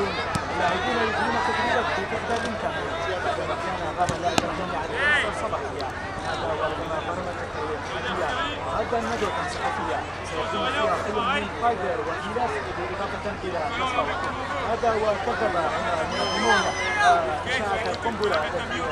يكون اللاعبين يجرون تدريبات في إحدى الإمكانيات كما كان غاب اللاعب الرقمي على الفرصة الصباحية. هذا ولما برمت التكتيكية وهذا الندوة الصحفية سيكون فيها كل من قادر وإيلاس إضافة إلى مصطفى. هذا وكتب المنظمون إشاعة القنبلة التي